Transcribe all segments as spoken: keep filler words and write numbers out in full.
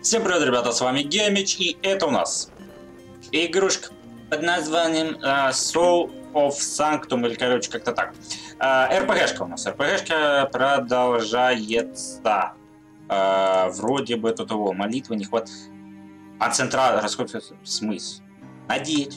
Всем привет, ребята, с вами Гемич, и это у нас игрушка под названием uh, Soul of Sanctum, или, короче, как-то так. Uh, РПГшка у нас. РПГшка продолжается. Uh, вроде бы тут его молитвы не хватает. А центра расходится смысл. Надеть.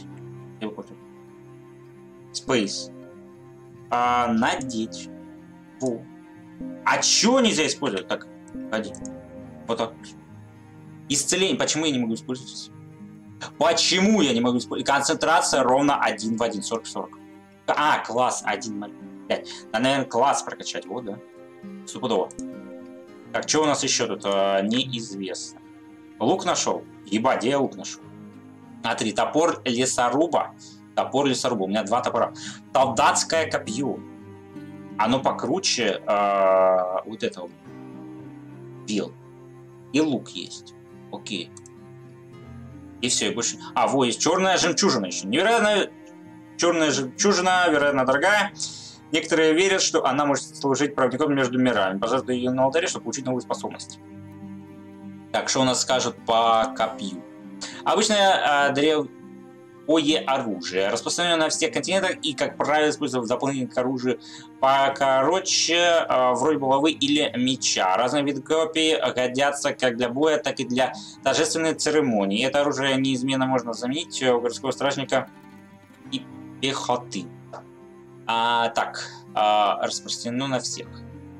Space. Uh, надеть. Фу. А чё нельзя использовать? Так, ходи. Вот так. Исцеление. Почему я не могу использовать? Почему я не могу использовать? Концентрация ровно один в один. сорок сорок. А, класс. один ноль пять. Надо, наверное, класс прокачать. Вот, да. Стопудово. Так, что у нас еще тут? А, неизвестно. Лук нашел. Ебать, где я лук нашел? Смотри, топор лесоруба. Топор лесоруба. У меня два топора. Солдатское копье. Оно покруче а, вот этого. Бил. И лук есть. Окей. И все, и больше... А, во, есть черная жемчужина еще. Невероятно черная жемчужина, вероятно, дорогая. Некоторые верят, что она может служить проводником между мирами. Пожалуйста, ее на алтаре, чтобы получить новые способности. Так, что у нас скажут по копью? Обычное э, древое оружие. Распространено на всех континентах и, как правило, используется в дополнение к оружию покороче, э, вроде булавы или меча. Разные виды копий годятся как для боя, так и для торжественной церемонии. Это оружие неизменно можно заменить у городского стражника и пехоты. А, так, а, распространено на всех.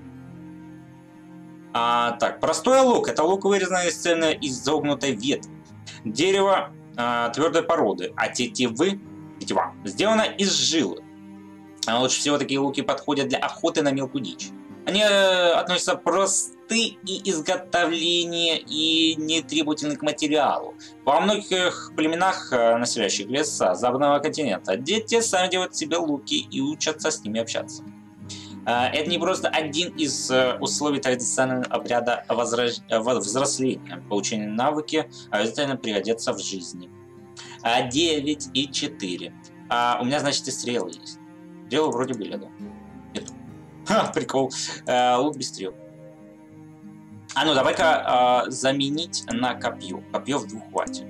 А, так, простой лук. Это лук, вырезанный из цельно изогнутой ветви. Дерево твердой породы, а тетивы, тетива сделана из жилы. А лучше всего такие луки подходят для охоты на мелкую дичь. Они э, относятся просты и изготовления, и не требовательны к материалу. Во многих племенах, населяющих леса западного континента, дети сами делают себе луки и учатся с ними общаться. Это не просто один из условий традиционного обряда возраж... взросления. Получение навыки обязательно пригодятся в жизни. девять и четыре. А, у меня, значит, и стрелы есть. Стрелы вроде были, да? Нет. Ха, прикол. А, лук без стрел. А ну, давай-ка а, заменить на копье. Копье в двух хватит.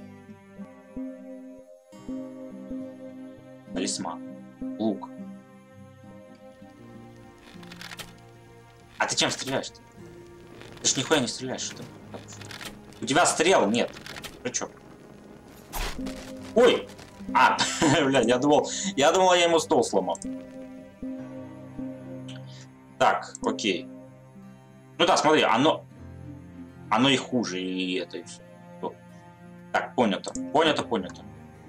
Талисман. Лук. А ты чем стреляешь-то? Ты ж нихуя не стреляешь, что ли? У тебя стрел нет. Ты чё? Ой! А, блядь, я думал, я думал, я ему стол сломал. Так, окей. Ну да, смотри, оно... Оно и хуже, и это, и все. Так, понято. Понято, понято.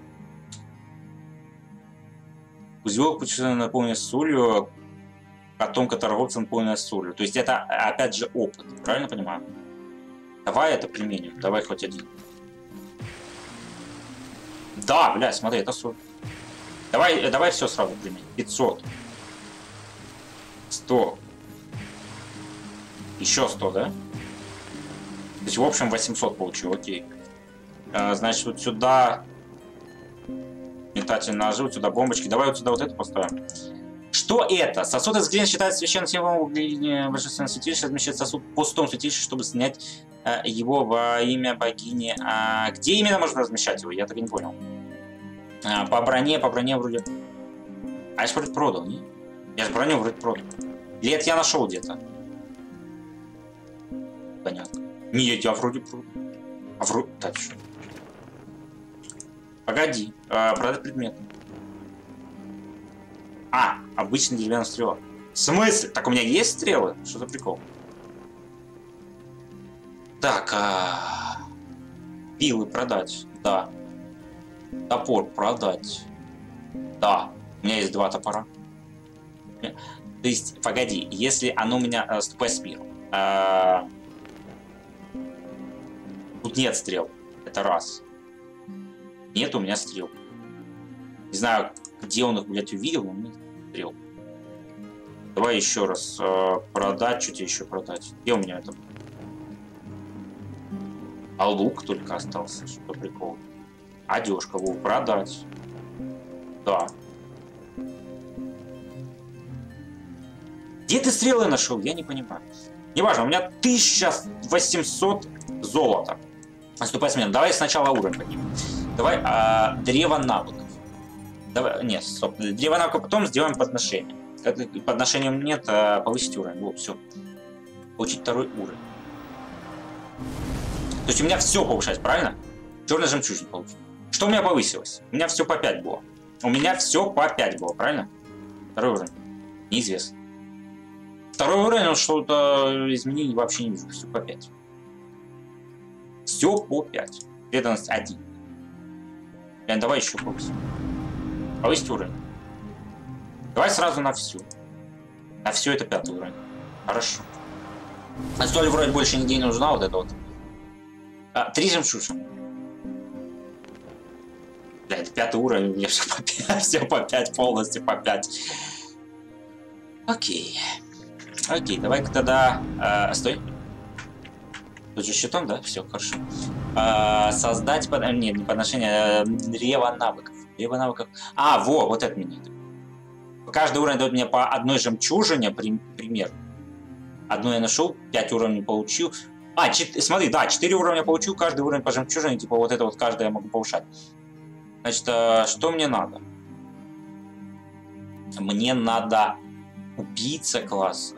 Узелок путешествия наполнен солью. Потомка торговца наполненная солью. То есть это, опять же, опыт. Правильно понимаю? Давай это применим. Давай хоть один. Да, блядь, смотри, это соль. Давай, давай все сразу применим. пятьсот. сто. Еще сто, да? То есть, в общем, восемьсот получил. Окей. А, значит, вот сюда... Метательные ножи, вот сюда бомбочки. Давай вот сюда вот это поставим. Что это? Сосуд из глины считается священным символом божественного святилища. Размещает сосуд в пустом святилище, чтобы снять э, его во имя богини. А где именно можно размещать его? Я так и не понял. А, по броне, по броне вроде... А я же вроде продал, не? Я же броню вроде продал. Или это я нашел где-то? Понятно. Нет, я вроде продал. А вроде... Так, что? Погоди. А, продать предмет. А, обычная деревянная стрела. В смысле? Так у меня есть стрелы? Что за прикол? Так, а... пилы продать. Да. Топор продать. Да. У меня есть два топора. То есть, погоди, если оно у меня... А, ступай с миром. А... Тут нет стрел. Это раз. Нет у меня стрел. Не знаю, где он их, блядь, увидел, но мне стрел. Давай еще раз э, продать, что тебе еще продать. Где у меня это? А лук только остался, что прикол. Одежка, лук, продать. Да. Где ты стрелы нашел? Я не понимаю. Неважно, у меня тысяча восемьсот Золото. Наступай смена. Давай сначала уровень поднимем. Давай а, древо навыков. Давай, нет, стоп. Древо навыков потом сделаем подношение. Подношением нет, а повысить уровень. Вот, все. Получить второй уровень. То есть у меня все повышать, правильно? Черный жемчужин получил. Что у меня повысилось? У меня все по пять было. У меня все по пять было, правильно? Второй уровень. Неизвестно. Второй уровень, он что-то изменений вообще не вижу. Все по пять. Все по пять. Преданность один. Блин, давай еще повысим. Повысить уровень. Давай сразу на всю. На все это пятый уровень. Хорошо. А столь вроде больше нигде не нужна вот это вот. А, три жемчужины. Блядь, пятый уровень, мне все по пять, все по пять, полностью по пять. Окей. Окей, давай-ка тогда... Э, стой. Тут же щитом, да? Все, хорошо. Э, создать... Под... Нет, не подношение, а древо навыков. Древо навыков... А, во, вот это меня. Каждый уровень дает мне по одной жемчужине, при... пример. Одну я нашел, пять уровней получил. А, чет... смотри, да, четыре уровня получил, каждый уровень по жемчужине, типа вот это вот каждый я могу повышать. Значит, что мне надо? Мне надо убийца класс.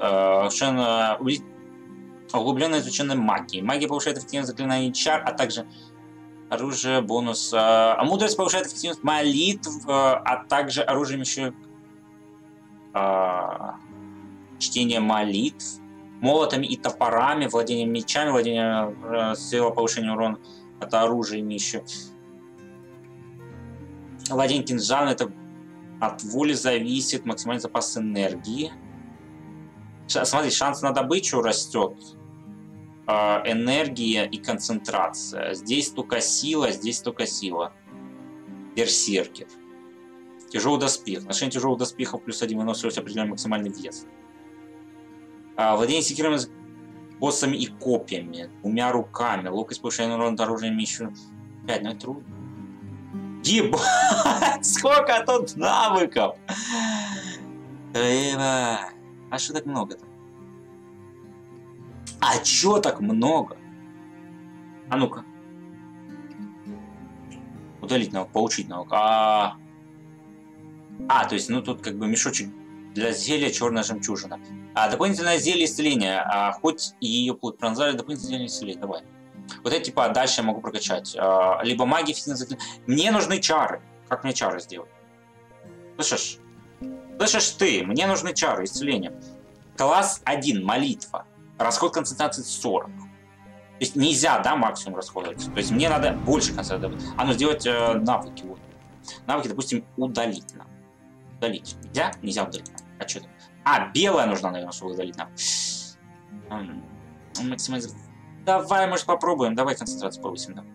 Углубленно изученной магии. Магия повышает эффективность заклинаний чар, а также оружие, бонус. А мудрость повышает эффективность молитв, а также оружием еще чтение молитв, молотами и топорами, владение мечами, владение сила повышения урона от оружия еще. Владение кинжалом, это от воли зависит, максимальный запас энергии. Ш, смотри, шанс на добычу растет. Э, энергия и концентрация. Здесь только сила, здесь только сила. Берсеркер. Тяжелый доспех. Ношение тяжелых доспехов плюс один выносливость определенный максимальный вес. Э, владение секирами, боссами и копьями. Двумя руками. Ловкость повышения урона оружием еще. пять, ну это трудно. Ебать, сколько тут навыков! Ебать. А что так много-то? А чё так много? А ну-ка. Удалить навык, получить навык. А... а, то есть, ну тут как бы мешочек для зелья черная жемчужина. А, дополнительное зелье исцеления. А, хоть и ее плоть пронзали, дополнительное исцеление. Давай. Вот это типа дальше я могу прокачать. А, либо магия, физическое заклинание. Мне нужны чары. Как мне чары сделать? Слышишь? Слышишь ты? Мне нужны чары, исцеления. Класс один, молитва. Расход концентрации сорок. То есть нельзя, да, максимум расходовать. То есть мне надо больше концентрации. А ну сделать э, навыки. Вот. Навыки, допустим, удалить нам. Удалить. Нельзя? Нельзя удалить. А что там? А, белая нужна, наверное, чтобы удалить нам. Максимально... Давай, может, попробуем. Давай концентрацию повысим, да.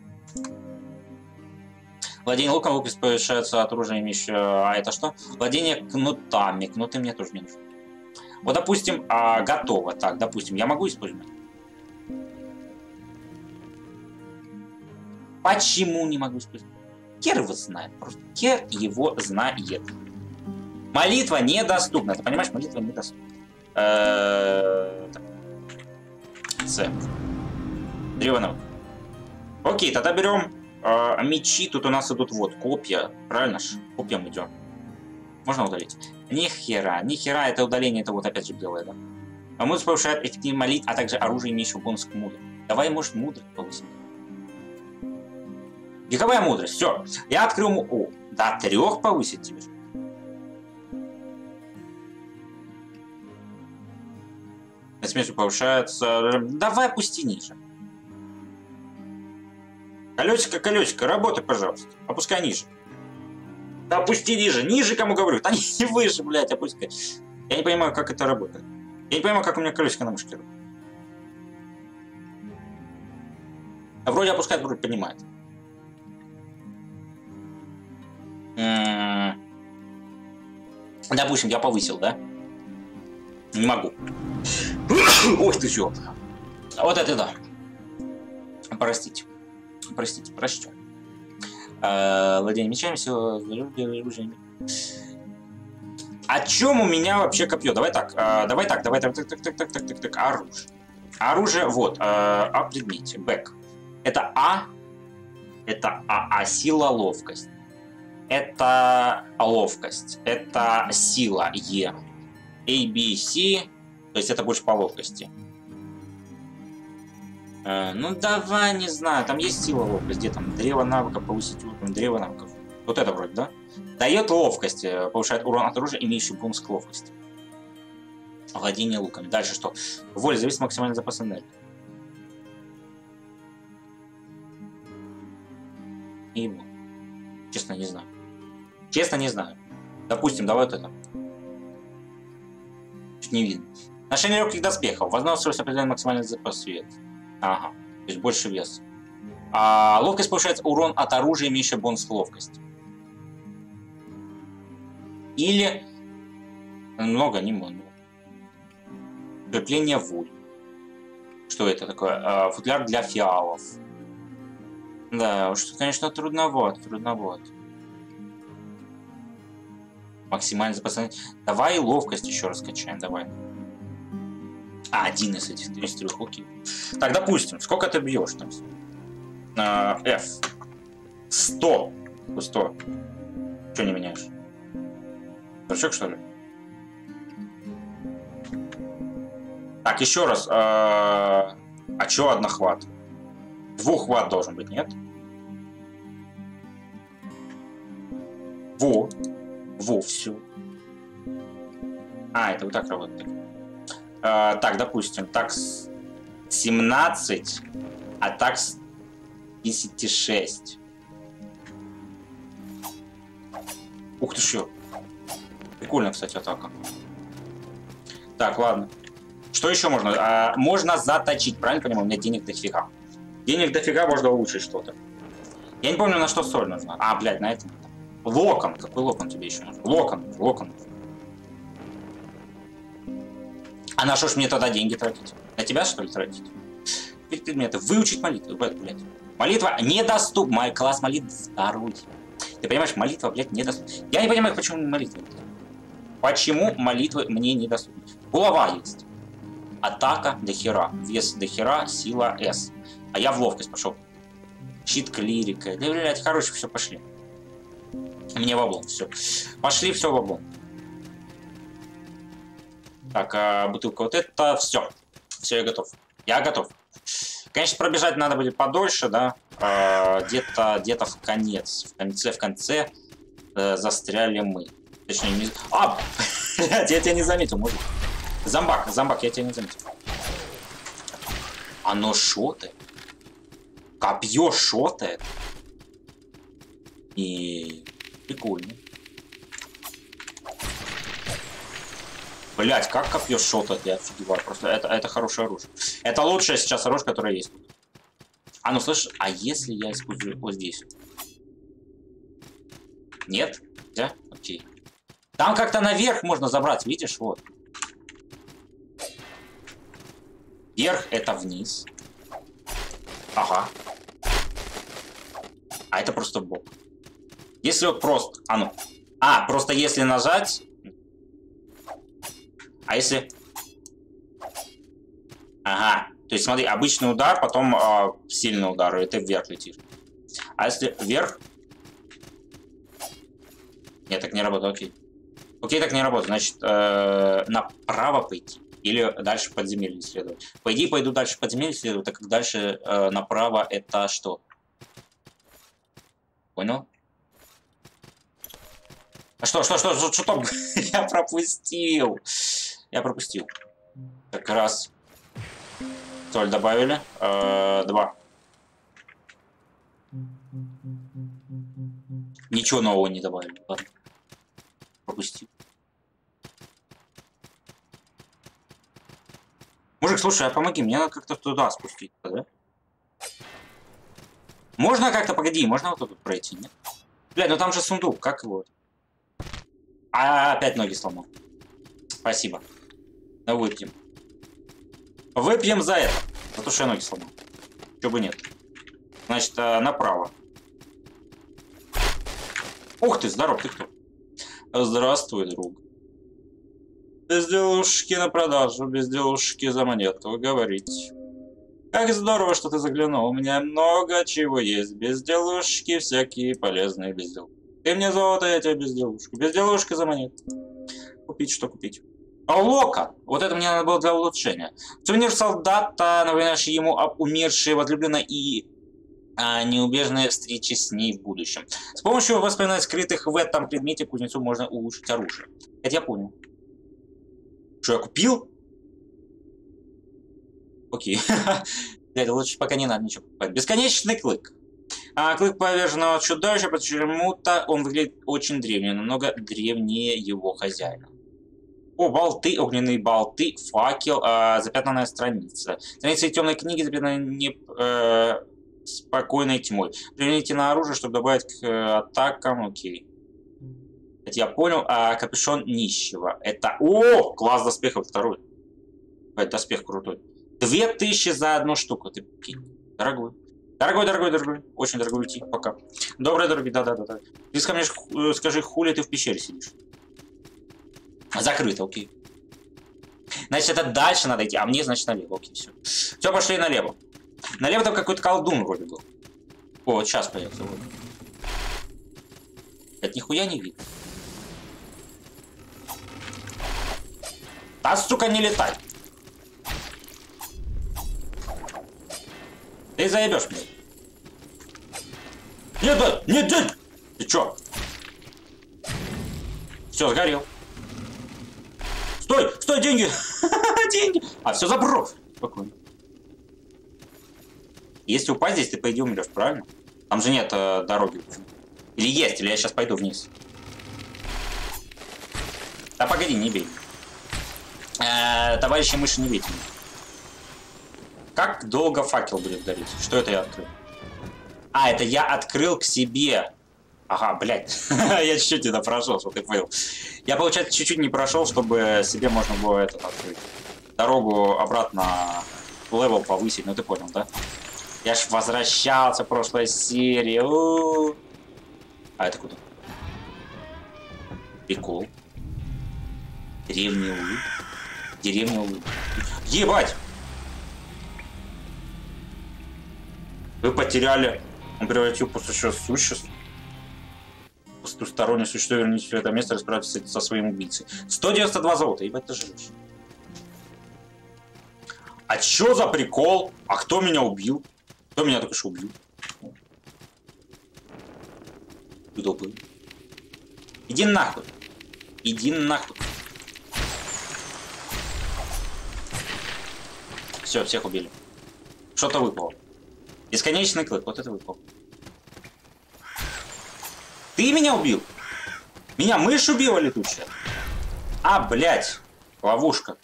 Владение луком, ловкость повышается от оружия еще. А это что? Владение кнутами. Кнуты мне тоже не нужны. Вот, допустим, а, готово. Так, допустим, я могу использовать? Почему не могу использовать? Кер его знает. Просто Кер его знает. Молитва недоступна. Ты понимаешь, молитва недоступна. С. Древо. Окей, тогда берем э, мечи. Тут у нас идут вот копья. Правильно ж? Копьям идем. Можно удалить? Ни хера. Ни хера, это удаление, это вот опять же белое, да? А мудрость повышает эффективность молитв, а также оружие, имеющее бонус к мудрости. Давай, может, мудрость повысим. Вековая мудрость. Все. Я открыл... О, до трех повысить тебе. Смертью повышается. Давай опусти ниже. Колесико, колесико, работай, пожалуйста. Опускай ниже. Да опусти ниже. Ниже, кому говорю. Да не выше, блядь, опускай. Я не понимаю, как это работает. Я не понимаю, как у меня колесико на мышке работает. А вроде опускает, вроде поднимает. М-м-м. Допустим, я повысил, да? Не могу. Ой, ты чё? Вот это да. Простите. Простите, прощу. А, владение мечами, сила оружия. О чем у меня вообще копье? Давай так, а, давай так, давай так, так, так, так, так, так, так, так, оружие. Оружие, вот, э, о предмете, бэк. Это А, это А, а сила, ловкость. Это ловкость, это сила, Е. A, B, C, то есть это больше по ловкости. Э, ну давай, не знаю, там есть сила, ловкость, где там древо навыков, повысить уровень, древо навыков. Вот это вроде, да? Дает ловкость, повышает урон от оружия, имеющий бонус к ловкости. Владение луками. Дальше что? Воля зависит максимальный запас энергии. И... Честно, не знаю. Честно, не знаю. Допустим, давай вот это. Чуть не видно. Ношение легких доспехов. Возможность определенный максимальный запас света. Ага. То есть больше вес. А ловкость повышает урон от оружия, имеющего бонус к ловкости. Или... Много, не много. Укрепление воли. Что это такое? А, футляр для фиалов. Да, уж, конечно, трудновато, трудновато. Максимальный запас. Давай ловкость еще раз качаем, давай. А, один из этих трех, окей. Так, допустим, сколько ты бьешь там? А, F. сто. сто. Что не меняешь? Дурачок, что ли? Так, еще раз. А, а чё однохват? Двуххват должен быть, нет? Во. Во, все. А, это вот так работает. А, так, допустим, так семнадцать, а так десять шесть. Ух ты ж. Прикольно, кстати, атака. Так, ладно. Что еще можно? А, можно заточить, правильно понимаю? У меня денег дофига. Денег дофига, можно улучшить что-то. Я не помню, на что соль нужна. А, блядь, на это. Локон. Какой локон тебе еще нужен? Локон. Локон. А на что ж мне тогда деньги тратить? На тебя, что ли, тратить? Предметы. Выучить молитву. Блядь. Молитва недоступна. Мой класс молитвы второй. Ты понимаешь, молитва, блядь, недоступна. Я не понимаю, почему молитва. Почему молитвы мне недоступны? Голова есть. Атака до хера. Вес до хера. Сила S. А я в ловкость пошел. Щит клирика. Да, блядь, короче, все, пошли. Мне в облом, все. Пошли, все в облом. Так, а бутылка вот это, все. Все, я готов. Я готов. Конечно, пробежать надо будет подольше, да. А, где-то где-то в конец. В конце, в конце э, застряли мы. Точнее, не... А, блядь, я тебя не заметил, может. Зомбак, зомбак, я тебя не заметил. Оно шотает. Копье шотает. И прикольно. Блять, как копье шотает, я офигеваю. Просто это, это хорошее оружие. Это лучшее сейчас оружие, которое есть. А ну слышь, а если я использую вот здесь? Нет? Да? Окей. Там как-то наверх можно забрать, видишь? Вот. Вверх это вниз. Ага. А это просто бок. Если вот просто... А ну. А, просто если нажать... А если... Ага. То есть смотри, обычный удар, потом э, сильный удар, и ты вверх летишь. А если вверх... Нет, так не работает, окей. Окей, так не работает. Значит, э, направо пойти. Или дальше подземелье исследовать. По идее, пойду дальше подземелье исследовать, так как дальше э, направо это что? Понял? А что, что, что, что, что там? Я пропустил. Я пропустил. Так, раз. Соль добавили. Э, два. Ничего нового не добавили. Ладно. Пропустил. Мужик, слушай, а помоги, мне надо как-то туда спуститься, да? Можно как-то, погоди, можно вот тут пройти, нет? Бля, ну там же сундук, как его? А, опять ноги сломал. Спасибо. Ну, выпьем. Выпьем за это. За то, что я ноги сломал. Чего бы нет. Значит, направо. Ух ты, здоров, ты кто? Здравствуй, друг. Безделушки на продажу, безделушки за монету, вы говорите. Как здорово, что ты заглянул. У меня много чего есть. Безделушки, всякие полезные безделушки. Ты мне золото, я тебе безделушку. Безделушка за монету. Купить, что купить? А лока! Вот это мне надо было для улучшения. Сувенир солдата, напоминающий ему об умершей возлюбленной и а, неубежной встрече с ней в будущем. С помощью воспоминаний, скрытых в этом предмете, кузнецу можно улучшить оружие. Это я понял. Что, я купил? Окей. Блядь, лучше пока не надо ничего покупать. Бесконечный клык. А, клык поверженного чудовища, почему-то он выглядит очень древним, намного древнее его хозяина. О, болты, огненные болты, факел, э, запятнанная страница. Страница темной книги запятнана не, э, спокойной тьмой. Примените на оружие, чтобы добавить к э, атакам. Окей. Это я понял. А капюшон нищего. Это... О, класс доспехов второй. Это доспех крутой. Две тысячи за одну штуку. Ты дорогой. Дорогой, дорогой, дорогой. Очень дорогой уйти. Пока. Добрый, дорогой. Да-да-да. Ты скажи, скажи, хули ты в пещере сидишь. Закрыто, окей. Значит, это дальше надо идти, а мне, значит, налево. Окей, все. Все, пошли налево. Налево там какой-то колдун вроде был. О, вот сейчас появится. Вот. Это нихуя не видно. Да, сука, не летай. Ты заебешь меня. Нет, да, нет, нет. Ты чё? Все, сгорел. Стой, стой, деньги! Деньги! А, все заброс. Спокойно. Если упасть здесь, ты по идее умрешь, правильно? Там же нет э, дороги. Или есть, или я сейчас пойду вниз. Да погоди, не бей. Э, товарищи мыши, не бейте. Как долго факел будет гореть? Что это я открыл? А, это я открыл к себе. Ага, блядь. Я чуть-чуть не допрошел, что ты понял. Я, получается, чуть-чуть не прошел, чтобы себе можно было этот открыть. Дорогу обратно левел повысить, ну ты понял, да? Я ж возвращался в прошлой серии. У -у -у. А это куда? Прикол. Древний улыб. Деревня улыб. Ебать! Вы потеряли. Он превратил после существ. Пустустороннее существо, вернитесь в это место, расправьтесь со своим убийцей. сто девяносто два золота, ебать, ты живешь. А чё за прикол? А кто меня убил? Кто меня только что убил? Кто был? Иди нахуй. Иди нахуй. Все, всех убили. Что-то выпало. Бесконечный клык, вот это выпало. Ты меня убил? Меня мышь убила летучая? А, блядь. Ловушка.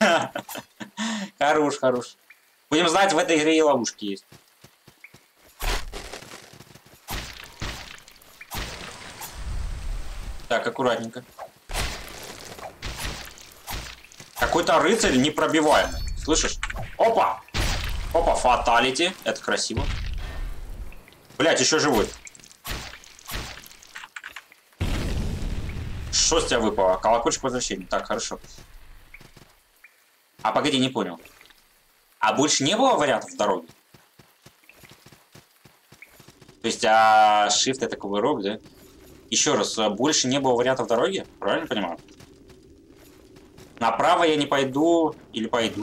Хорош, хорош. Будем знать, в этой игре и ловушки есть. Так, аккуратненько. Какой-то рыцарь непробиваемый. Слышишь? Опа! Опа, фаталити. Это красиво. Блядь, еще живой. Что с тебя выпало? Колокольчик возвращения. Так, хорошо. А погоди, не понял. А больше не было вариантов дороги? То есть, а shift это кувырок, да? Еще раз, больше не было вариантов дороги? Правильно понимаю? Направо я не пойду или пойду?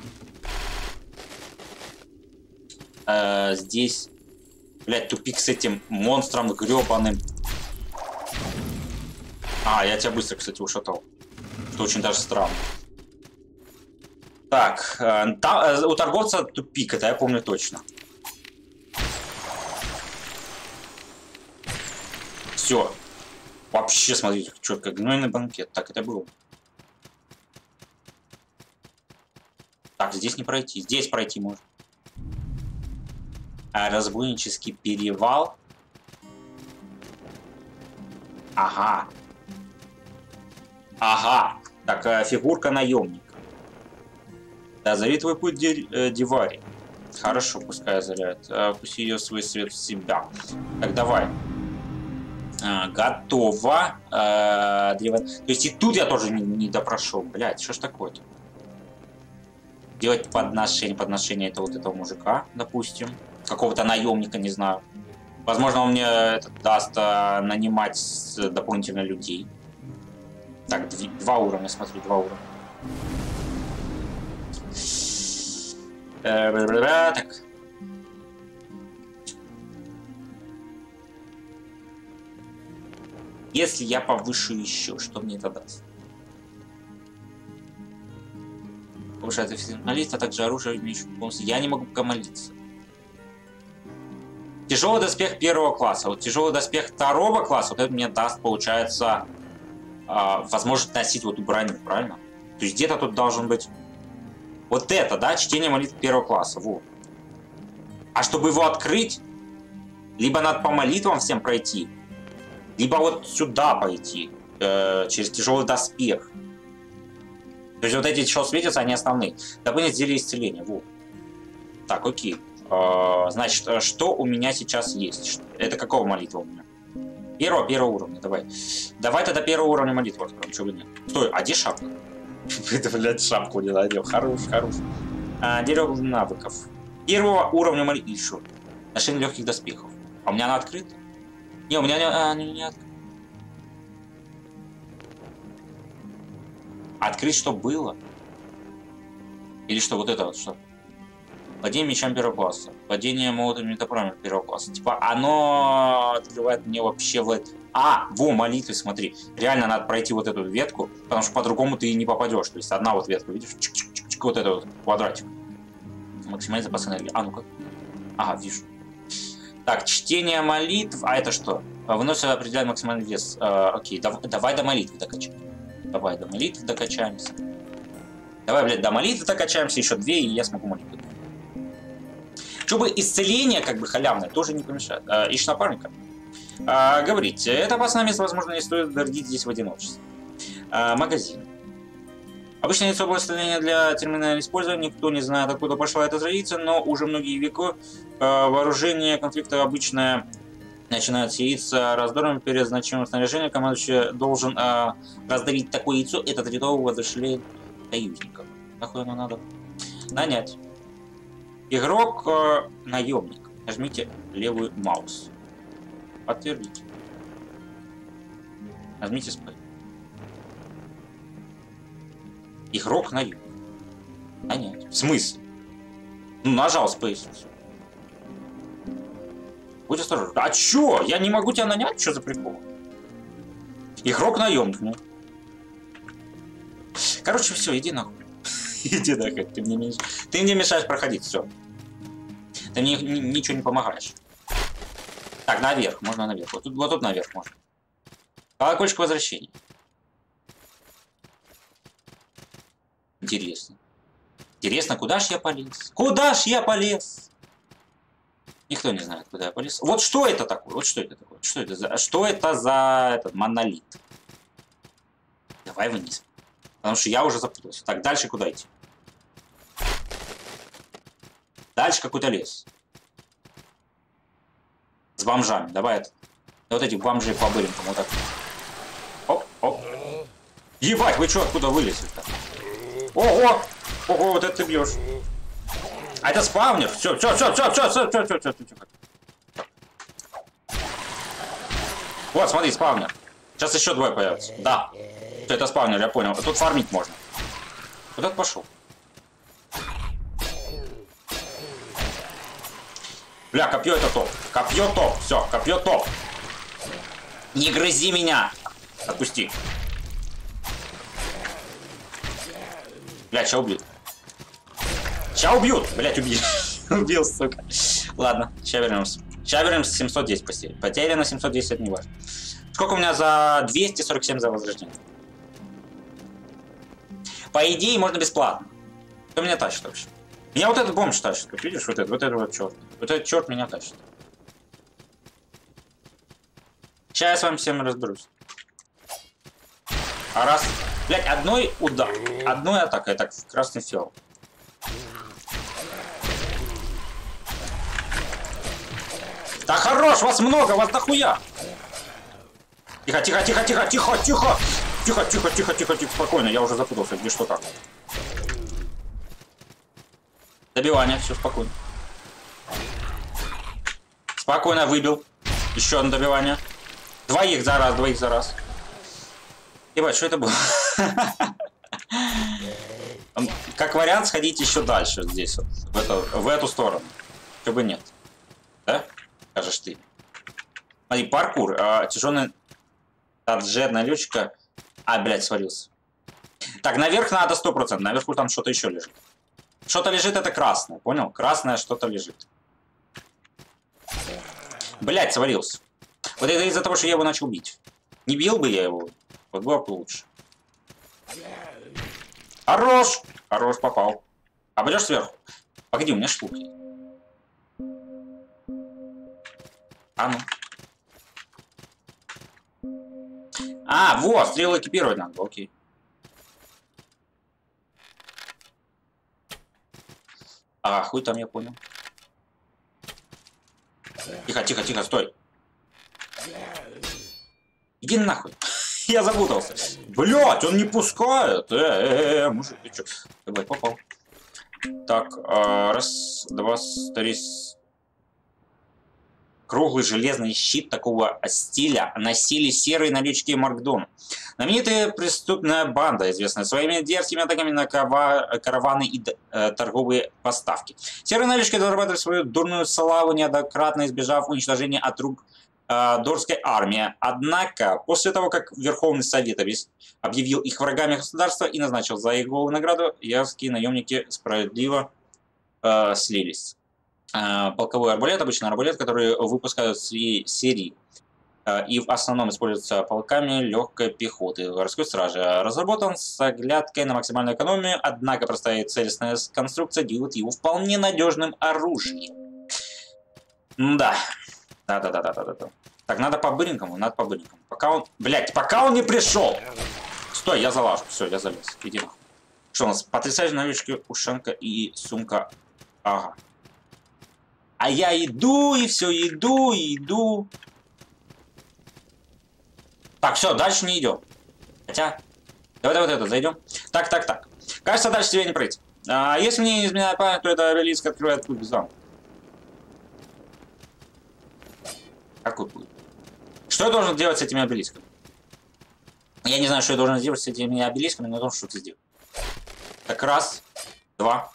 А, здесь, блядь, тупик с этим монстром гребаным. А, я тебя быстро, кстати, ушатал. Что очень даже странно. Так, э, та, э, у торговца тупик, это я помню точно. Все. Вообще, смотрите, четко, гнойный банкет. Так, это было. Так, здесь не пройти. Здесь пройти можно. А разбойнический перевал. Ага. Ага. Так, фигурка наемника. Да, озари твой путь, Дивари. Хорошо, пускай озаряет. Пусть ее свой свет в себя. Так, давай. А, готово. А, древо... То есть и тут я тоже не, не допрошел. Блядь, что ж такое-то? Делать подношение. Подношение это вот этого мужика, допустим. Какого-то наемника, не знаю. Возможно, он мне это даст а, нанимать дополнительно людей. Так, дв два уровня, смотри, два уровня. Э, так. Если я повышу еще, что мне это даст? Повышает эффективность молитвы, а также оружие, имеющее полностью. Я не могу пока молиться. Тяжелый доспех первого класса. Вот тяжелый доспех второго класса, вот это мне даст, получается, э, возможность носить вот эту броню, правильно? То есть где-то тут должен быть вот это, да, чтение молитв первого класса. Вот. А чтобы его открыть, либо надо по молитвам всем пройти, либо вот сюда пойти, э, через тяжелый доспех. То есть вот эти, что светятся, они основные. Дополнить зелье исцеления. Вот. Так, окей. Э, значит, что у меня сейчас есть? Это какого молитва у меня? Первого, первого уровня, давай. Давай тогда первого уровня молитву откроем, чего бы нет. Стой, а где шапка? Это, блядь, шапку не надел. Хорош, хорош. А, дерево навыков. Первого уровня молитвы. И что? Ношение легких доспехов. А у меня она открыта? Не, у меня не, а, не, не открыта. Открыть, что было? Или что, вот это вот что? Падение мечам первого класса. Падение молотом метапроме первого класса. Типа оно открывает мне вообще в это. А, во, молитвы, смотри. Реально надо пройти вот эту ветку, потому что по-другому ты не попадешь. То есть одна вот ветка, видишь? Чик-чик-чик-чик, вот это вот квадратик. Максимальный запас энергии. А, ну-ка. Ага, вижу. Так, чтение молитв. А это что? Выносит определенный максимальный вес. Э, окей, дав давай до молитвы докачаем. Давай до молитвы докачаемся. Давай, блядь, до молитвы докачаемся. Еще две, и я смогу молитву. Чтобы исцеление, как бы халявное, тоже не помешает. Э, ищешь напарника. Э, говорите, это опасное место, возможно, не стоит гордить здесь в одиночестве. Э, магазин. Обычно яйцо было исцеление для терминального использования. Никто не знает, откуда пошла эта традиция, но уже многие века э, вооружение конфликта обычное начинают с яиц раздором перед значимым снаряжением. Командующий должен э, раздавить такое яйцо. Этот ритуал возвращает союзников. Нахуй оно надо? Нанять. Игрок э, наемник. Нажмите левый маус. Подтвердите. Нажмите спэй. Игрок наемник. Нанять. В смысле? Ну, нажал спейс. Будь осторожен. А чё? Я не могу тебя нанять? Что за прикол? Игрок наемник. Ну. Короче, все, иди нахуй. Иди нахуй. Ты мне, не... Ты мне мешаешь проходить, все. Ты мне ничего не помогаешь. Так, наверх. Можно наверх. Вот тут, вот тут наверх можно. Колокольчик возвращения. Интересно. Интересно, куда ж я полез? Куда ж я полез? Никто не знает, куда я полез. Вот что это такое? Вот что это такое? Что это за, что это за этот монолит? Давай вниз. Потому что я уже запутался. Так, дальше куда идти? Дальше какой-то лес. С бомжами. Давай это. Вот этих бомжей побырим там вот так. Оп, оп. Ебать, вы что, откуда вылезли-то? Ого! Ого, вот это ты бьешь. А это спавнер. Все, все, все, все, все, все, все, все, все, все. Вот, смотри, спавнер. Сейчас еще двое появятся. Да. Это спавнер, я понял. Тут фармить можно. Куда ты пошел? Бля, копье это топ. Копье топ. Все, копье топ. Не грызи меня. Отпусти. Бля, ща убьют. Ща убьют. Блять, убили. Убил, сука. Ладно, ща вернемся. Ща вернемся. семьсот десять потерь. Потеряно семьсот десять, это не важно. Сколько у меня за двести сорок семь за возрождение? По идее, можно бесплатно. Кто меня тащит вообще? Меня вот этот бомж тащит. Как видишь, вот этот, вот этот вот черт. Вот этот черт меня тащит. Сейчас я с вами всем разберусь. А раз... Блять, одной удар, одной атакой, так, в красный фиол. Да хорош, вас много, вас дохуя. Тихо, тихо, тихо, тихо, тихо, тихо. Тихо, тихо, тихо, тихо, тихо, спокойно. Я уже запутался, где что как. Добивание, все спокойно. Спокойно выбил. Еще одно добивание. Двоих за раз, двоих за раз. Ебать, что это было? Как вариант, сходить еще дальше здесь, вот, в, эту, в эту сторону. Чтобы нет. Да? Скажешь ты. Смотри, паркур. А, тяжелый таджерная летчика. А, блядь, свалился. Так, наверх надо сто процентов. Наверху там что-то еще лежит. Что-то лежит, это красное, понял? Красное что-то лежит. Блядь, свалился. Вот это из-за того, что я его начал бить. Не бил бы я его, вот было бы лучше. Хорош! Хорош, попал. А пойдешь сверху? Погоди, у меня штуки. А ну. А, вот, стрелы экипировать надо, окей. А, хуй там, я понял. Тихо, тихо, тихо, стой. Иди нахуй. Я запутался. Блять, он не пускает. Э, э, э, мужик, ты чё? Давай, попал. Так, а, раз, два, три. Круглый железный щит такого стиля носили серые налички Маркдон. Знаменитая преступная банда, известная своими дерзкими атаками на караваны и э, торговые поставки. Серые налички зарабатывали свою дурную славу, неоднократно избежав уничтожения от рук э, Дорской армии. Однако, после того, как Верховный Совет объявил их врагами государства и назначил за их голову награду, ярские наемники справедливо э, слились. Полковой арбалет, обычный арбалет, который выпускают в серии и в основном используется полками легкой пехоты городской стражи. Разработан с оглядкой на максимальную экономию, однако простая и целостная конструкция делает его вполне надежным оружием. Да. Да-да-да-да-да-да. Так, надо по-быренькому, надо по-быренькому. Пока он... Блядь, пока он не пришел! Стой, я залажу. Все, я залез. Иди нахуй. Что у нас? Потрясающие новички, ушанка и сумка. Ага. А я иду, и все, иду, и иду. Так, все, дальше не идем. Хотя, давай вот это зайдем. Так, так, так. Кажется, дальше тебе не пройти. А если мне не изменяет память, то это обелиск открывает путь без замка. Какой путь? Что я должен делать с этими обелисками? Я не знаю, что я должен сделать с этими обелисками, но я должен что-то сделать. Так, раз, два.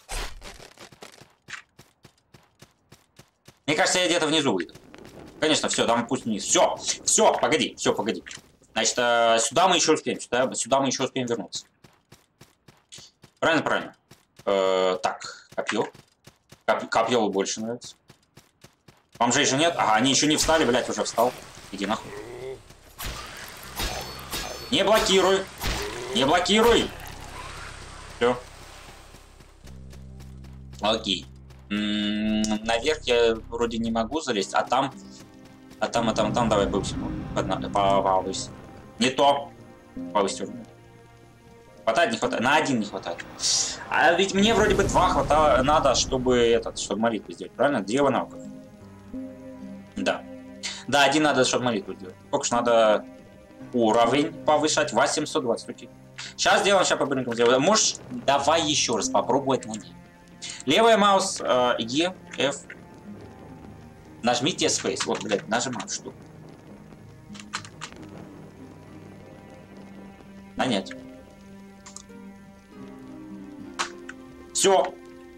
Мне кажется, я где-то внизу выйду. Конечно, все, там пусть вниз. Все, все, погоди, все, погоди. Значит, сюда мы еще успеем, сюда, сюда мы еще успеем вернуться. Правильно, правильно. Э, так, копье. Коп, копье больше нравится. Вам же еще нет? Ага, они еще не встали, блядь, уже встал. Иди нахуй. Не блокируй. Не блокируй. Все. Окей. Наверх я вроде не могу залезть, а там, а там, а там, там, давай повысь. Не то. Повысь уровень. Хватает, не хватает. На один не хватает. А ведь мне вроде бы два хватает, надо, чтобы этот, чтобы молитву сделать, правильно? Дерево навыков. Да. Да, один надо, чтобы молитву сделать. Сколько ж надо уровень повышать? восемьсот двадцать. Окей. Сейчас сделаем, сейчас по-быстренькому сделаем. Можешь, давай еще раз попробовать на ней. Левая маус, э, E, F. Нажмите Space. Вот, блядь, нажимаю штуку. А нет. Все.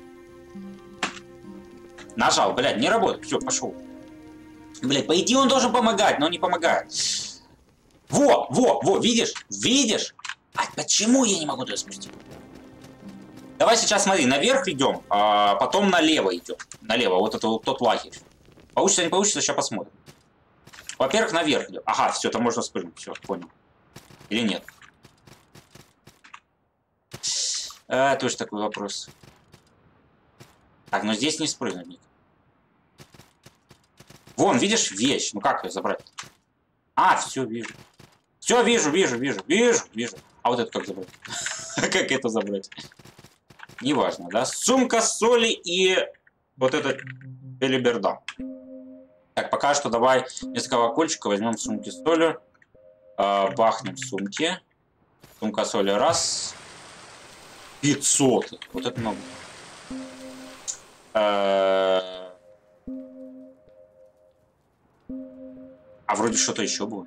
Нажал, блядь, не работает. Все, пошел. Блядь, по идее он должен помогать, но не помогает. Во, во, во, видишь? Видишь? А почему я не могу туда спустить? Давай сейчас смотри, наверх идем, а потом налево идем. Налево, вот это вот тот лагерь. Получится, не получится, сейчас посмотрим. Во-первых, наверх идем. Ага, все, там можно спрыгнуть, все, понял. Или нет? А, тоже такой вопрос. Так, но здесь не спрыгнуть никак. Вон, видишь, вещь. Ну как ее забрать? А, все, вижу. Все, вижу, вижу, вижу, вижу, вижу. А вот это как забрать? Как это забрать? Неважно, да? Сумка соли и вот это белиберда. Так, пока что давай несколько колокольчиков возьмем в сумке с солью. А, бахнем сумки. Сумка соли раз. пятьсот. Вот это много. А, а вроде что-то еще было.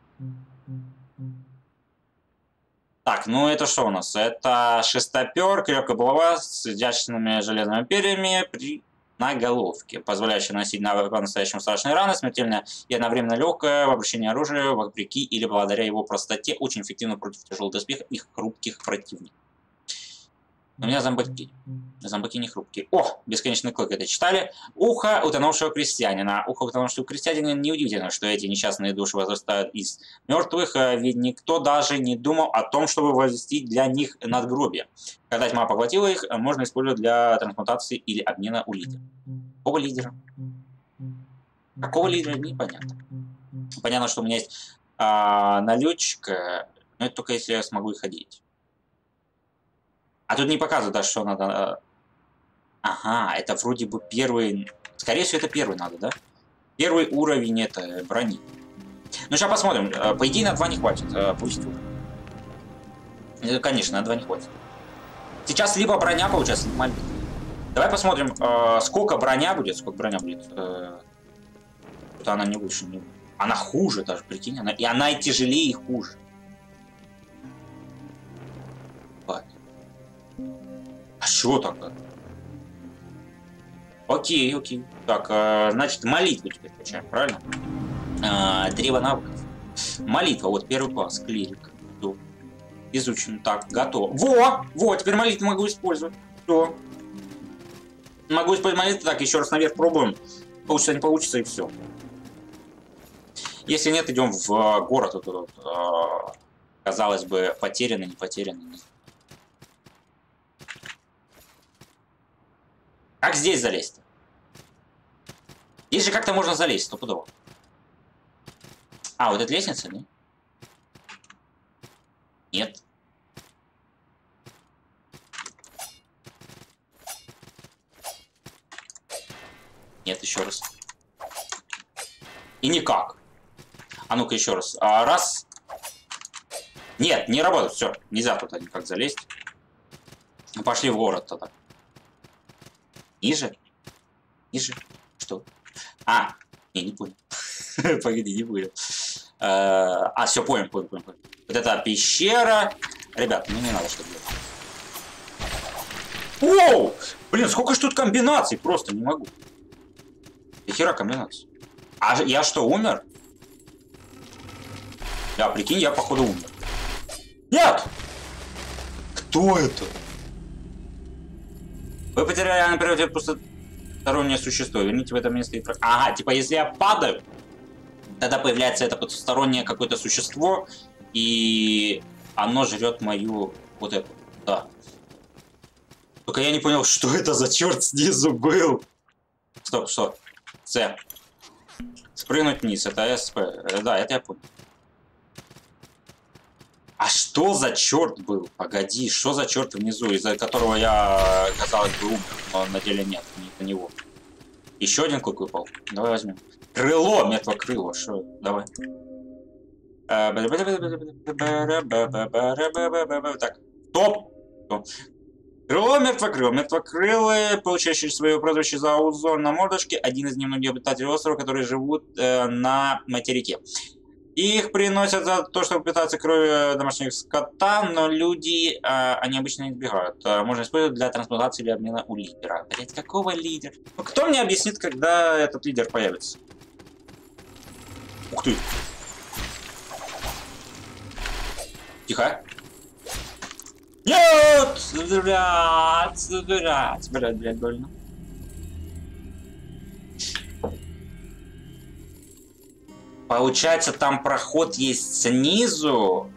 Так, ну это что у нас? Это шестопер, крепкая булава с изящными железными перьями при на головке, позволяющая наносить на по-настоящему страшные раны, смертельное и одновременно легкое в обращении оружия, вопреки или благодаря его простоте, очень эффективно против тяжелых доспехов и хрупких противников. У меня зомбаки. Зомбаки не хрупкие. О, бесконечный клык, это читали. Ухо утонувшего крестьянина. Ухо утонувшего крестьянина неудивительно, что эти несчастные души возрастают из мертвых, ведь никто даже не думал о том, чтобы возвести для них надгробие. Когда тьма поглотила их, можно использовать для трансмутации или обмена у лидера. Какого лидера? Какого лидера? Непонятно. Понятно, что у меня есть а, налетчик, но это только если я смогу и ходить. А тут не показывают даже, что надо... Ага, это вроде бы первый... Скорее всего, это первый надо, да? Первый уровень это брони. Ну, сейчас посмотрим. По идее, на два не хватит. Пусть. Конечно, на два не хватит. Сейчас либо броня получается, либо мальбит. Давай посмотрим, сколько броня будет. Сколько броня будет. Вот она не выше. Не... Она хуже даже, прикинь. Она... И она и тяжелее, и хуже. А что тогда? Окей, окей. Так, э, значит, молитву теперь включаем, правильно? Э, древо навыков. Молитва, вот первый класс, клирик. Все. Изучен. Так, готово. Во! Во, теперь молитву могу использовать. Все. Могу использовать молитву. Так, еще раз наверх пробуем. Получится, не получится, и все. Если нет, идем в город. Вот, вот, э, казалось бы, потерянный, не потерянный. Как здесь залезть-то? Здесь же как-то можно залезть, стопудово. А, вот эта лестница, да? Нет. Нет, еще раз. И никак. А ну-ка еще раз. А, раз. Нет, не работает. Все, нельзя туда никак залезть. Пошли в город тогда. Ниже? Ниже? Что? А, не, не понял. Погоди, не понял. А, все, понял, понял, понял. Вот это пещера. Ребят, ну не надо, чтобы... Оу! Блин, сколько ж тут комбинаций? Просто не могу. До хера комбинаций. А я что, умер? Да, прикинь, я походу умер. Нет! Кто это? Вы потеряли, например, просто стороннее существо. Верните в это место и... Ага, типа если я падаю, тогда появляется это потустороннее какое-то существо, и оно жрет мою вот эту. Да. Только я не понял, что это за черт снизу был. Стоп, что? С. Спрыгнуть вниз, это СП. Да, это я понял. А что за черт был? Погоди, что за черт внизу, из-за которого я, казалось бы, умер, но на деле нет, не по него. Еще один клык выпал. Давай возьмем. Крыло, мертвое крыло, что? Давай. Так, стоп! Крыло, мертвокрыло. Мертвокрылые, получающие свое прозвище за узор на мордочке, один из немногих обитателей острова, которые живут э, на материке. Их приносят за то, чтобы питаться кровью домашних скота, но люди, э, они обычно избегают. Э, можно использовать для трансплантации или обмена у лидера. Блять, какого лидера? Ну, кто мне объяснит, когда этот лидер появится? Ух ты! Тихо. Нет! Блять, блять, блять, блять, больно. Получается, там проход есть снизу.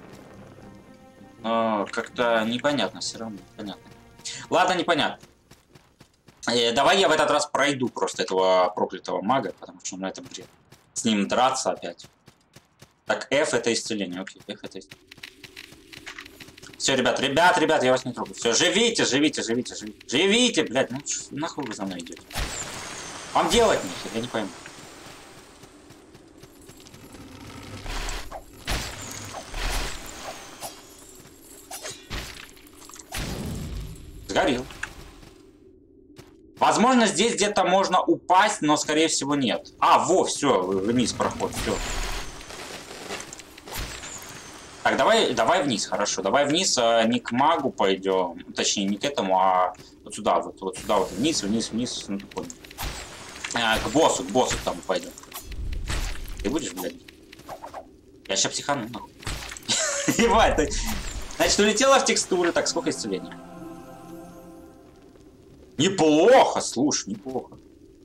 Как-то непонятно, все равно непонятно. Ладно, непонятно. Э, давай я в этот раз пройду просто этого проклятого мага, потому что ну это бред. С ним драться опять. Так, F это исцеление. Окей, F это исцеление. Все, ребят, ребят, ребят, я вас не трогаю. Все, живите, живите, живите, живите. Живите, блядь, ну нахуй вы за мной идете? Вам делать нехер, я не пойму. Сгорел. Возможно, здесь где-то можно упасть, но, скорее всего, нет. А, во, все, вниз проход, все. Так, давай, давай вниз, хорошо. Давай вниз, а не к магу пойдем. Точнее, не к этому, а вот сюда, вот, вот сюда, вот вниз, вниз, вниз. Ну, а, к боссу, к боссу там пойдем. Ты будешь, блядь? Я сейчас психану, нахуй. Ебать, ты... Значит, улетела в текстуры. Так, сколько исцеления? Неплохо, слушай, неплохо.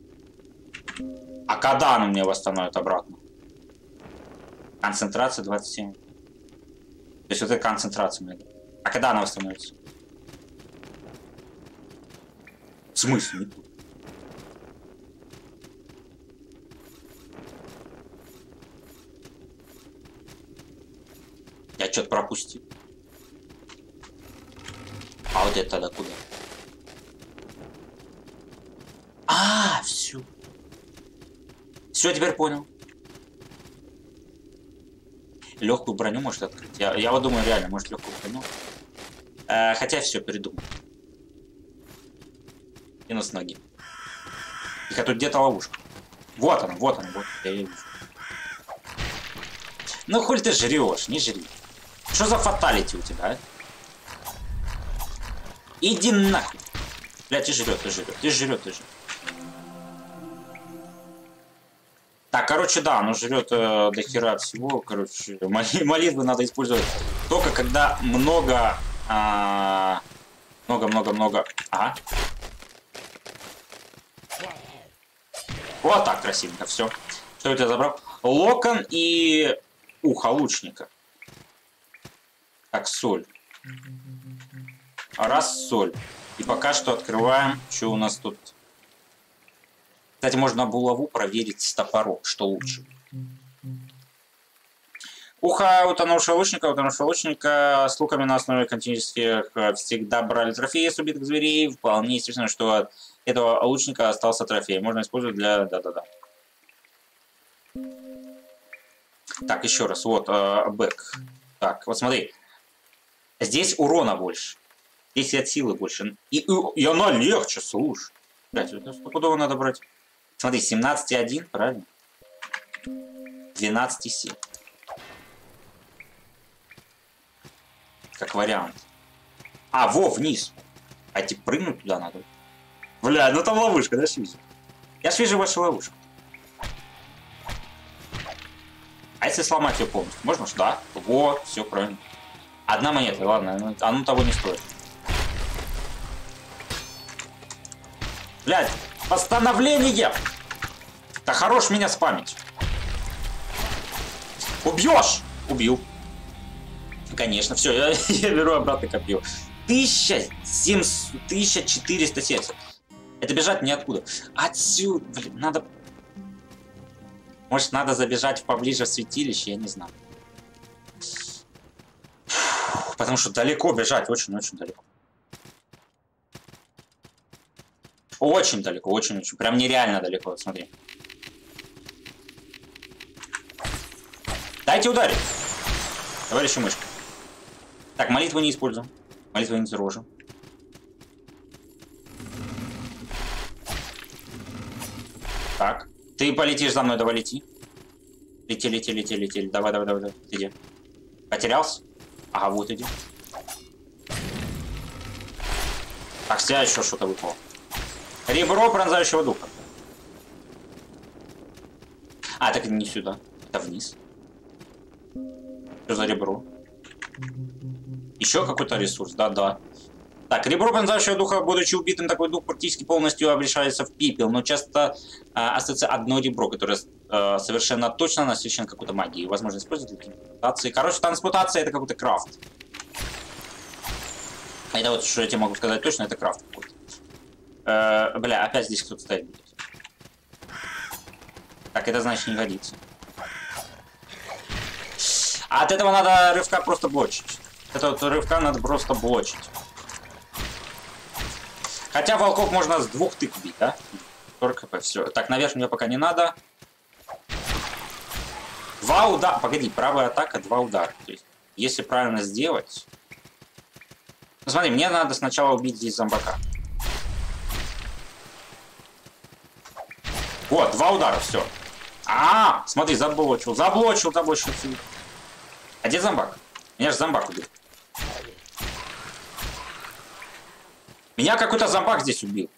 А когда она мне восстановит обратно? Концентрация двадцать семь. То есть вот эта концентрация мне. А когда она восстановится? В смысле? Я что-то пропустил. А вот это тогда куда? А, все. Все, теперь понял. Легкую броню может открыть. Я, я вот думаю, реально, может легкую броню. Э, хотя все, передумал. Минус ноги. Тихо, тут где-то ловушка. Вот она, вот она, вот. Я ее вижу. Ну, хуй ты жрешь, не жри. Что за фаталити у тебя, а? Иди нахуй. Бля, ты жрет, ты жрет, ты жрет, ты жрет. Так, короче, да, оно жрет э, до хера всего. Короче, молитвы надо использовать только когда много... Много-много-много... А, ага. Вот так красивенько, все. Что я у тебя забрал? Локон и ухо лучника. Так, соль. Раз, соль. И пока что открываем, что у нас тут. Кстати, можно булаву проверить с топором, что лучше. Ухо утонувшего лучника, утонувшего лучника с луками на основе континентских всегда брали трофеи с убитых зверей. Вполне естественно, что от этого лучника остался трофей. Можно использовать для... Да-да-да. Так, еще раз. Вот, э, бэк. Так, вот смотри. Здесь урона больше. Здесь и от силы больше. И, и, и она легче, слушай. Блять, это стопудово надо брать. Смотри, семнадцать и один, правильно? двенадцать и семь. Как вариант. А, во, вниз. А типа прыгнуть туда надо. Бля, ну там ловушка, да, ж вижу. Я ж вижу вашу ловушку. А если сломать ее полностью? Можно ж, да? Во, все правильно. Одна монета, ладно, оно того не стоит. Блядь, восстановление! Да хорош меня спамить. Убьешь! Убил. Конечно, все, я, я беру обратно копье. Тысяча четыреста семьдесят. Это бежать неоткуда. Отсюда, блин, надо... Может, надо забежать поближе в святилище, я не знаю. Потому что далеко бежать, очень-очень далеко. Очень далеко, очень-очень. Прям нереально далеко, вот смотри. Дайте ударить. Товарищи мышка. Так, молитву не используем. Молитву не зарожим. Так. Ты полетишь за мной, давай лети. Лети, лети, лети, лети. Давай, давай, давай, давай. Иди. Потерялся? Ага, вот иди. Так, с тебя еще что-то выпало. Ребро пронзающего духа. А, так это не сюда. Это вниз. Что за ребро? Еще какой-то ресурс, да-да. Так, ребро пронзающего духа, будучи убитым, такой дух практически полностью обращается в пепел, но часто э, остается одно ребро, которое э, совершенно точно насыщено какой-то магией. Возможно, использовать для трансмутации. Короче, трансмутация — это какой-то крафт. Это вот, что я тебе могу сказать точно, это крафт какой-то. Э, бля, опять здесь кто-то стоит будет. Так, это значит не годится. А от этого надо рывка просто блочить. Это вот рывка надо просто блочить. Хотя волков можно с двух тык бить, да? сорок хп, все. Так, наверх мне пока не надо. Два удара. Погоди, правая атака, два удара. То есть, если правильно сделать... Ну, смотри, мне надо сначала убить здесь зомбака. Вот, два удара, все. А, смотри, заблочил, заблочил, заблочил. А где зомбак? Меня же зомбак убил. Меня какой-то зомбак здесь убил.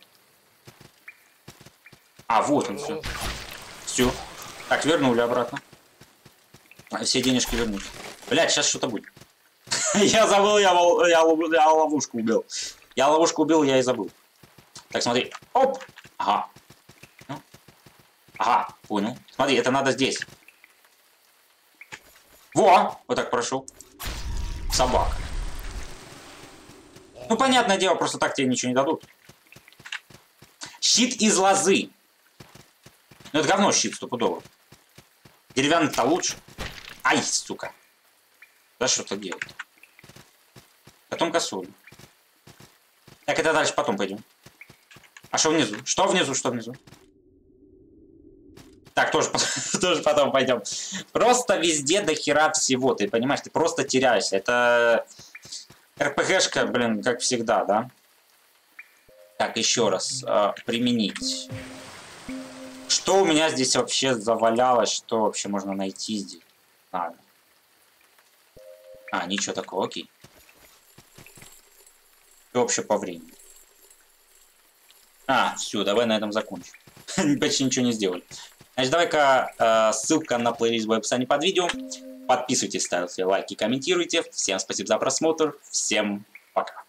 А, вот он, все. Все. Так, вернули обратно. Все денежки вернули. Блядь, сейчас что-то будет. Я забыл, я, я, я ловушку убил. Я ловушку убил, я и забыл. Так, смотри. Оп! Ага. Ну. Ага, понял. Смотри, это надо здесь. Во! Вот так прошел. Собака. Ну, понятное дело, просто так тебе ничего не дадут. Щит из лозы. Ну, это говно щит, стопудово. Деревянный-то лучше. Ай, сука. Да что-то делать. Потом косулю. Так, это дальше потом пойдем. А что внизу? Что внизу, что внизу? Так, тоже, тоже потом пойдем. Просто везде до хера всего, ты понимаешь? Ты просто теряешься. Это РПГшка, блин, как всегда, да? Так, еще раз. Э, применить. Что у меня здесь вообще завалялось? Что вообще можно найти здесь? А, а ничего такого, окей. Что вообще по времени? А, все, давай на этом закончим. Почти ничего не сделали. Значит, давай-ка э, ссылка на плейлист в описании под видео. Подписывайтесь, ставьте лайки, комментируйте. Всем спасибо за просмотр. Всем пока.